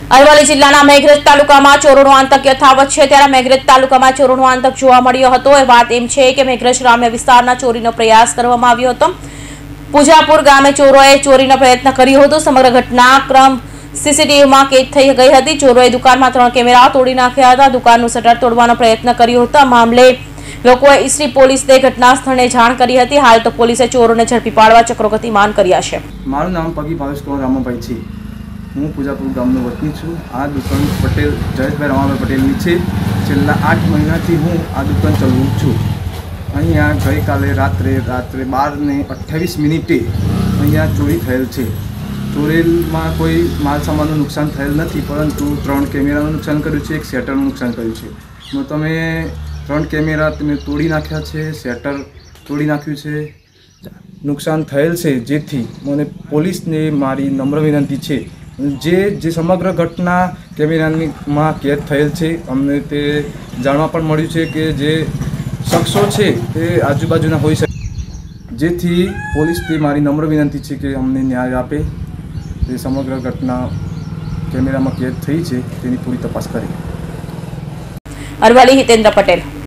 અરવલ્લી જિલ્લાના મેઘરજ તાલુકામાં ચોરોનો આતંક યથાવત છે। ત્યારે મેઘરજ તાલુકામાં ચોરોનો આતંક જોવા મળ્યો હતો। એ વાત એમ છે કે મેઘરજ ગ્રામ્ય વિસ્તારના ચોરીનો પ્રયાસ કરવામાં આવ્યો હતો। પૂજાપુર ગામે ચોરોએ ચોરીનો પ્રયત્ન કર્યો હતો। સમગ્ર ઘટનાક્રમ સીસીટીવીમાં કેદ થઈ ગઈ હતી। ચોરોએ દુકાનમાં 3 કેમેરા તોડી નાખ્યા હતા। દુકાનનું શટર તોડવાનો પ્રયત્ન કર્યો હતો। આ મામલે લોકોએ ઈસરી પોલીસને ઘટના સ્થળે જાણ કરી હતી। હાલ તો પોલીસે ચોરોને ઝડપી પાડવા ચક્રો ગતિમાન કર્યા છે। મારું નામ પગી ભાવેશ કુમાર રામાભાઈ છે। હું પૂજાપુર ગામનો વતની છું। આ દુકાન પટેલ જયેશભાઈ રામાભાઈ પટેલની છે। છેલ્લા 8 મહિનાથી હું આ દુકાન ચલાવું છું। અહીંયા ગઈકાલે રાત્રે 12:28 અહીંયા ચોરી થયેલ છે। ચોરેલમાં કોઈ માલ સામાનનું નુકસાન થયેલ નથી, પરંતુ 3 કેમેરાનું નુકસાન કર્યું છે, એક શેટરનું નુકસાન કર્યું છે। તમે 3 કેમેરા તમે તોડી નાખ્યા છે, શેટર તોડી નાખ્યું છે, નુકસાન થયેલ છે। જેથી મને પોલીસને મારી નમ્ર વિનંતી છે, જે સમગ્ર ઘટના કેમેરામાં કેદ થયેલ છે। અમને તે જાણવા પણ મળ્યું છે કે જે શખ્સો છે તે આજુબાજુના હોઈ શકે, જેથી પોલીસથી મારી નમ્ર વિનંતી છે કે અમને ન્યાય આપે। તે સમગ્ર ઘટના કેમેરામાં કેદ થઈ છે તેની પૂરી તપાસ કરી। અરવલ્લી હિતેન્દ્ર પટેલ।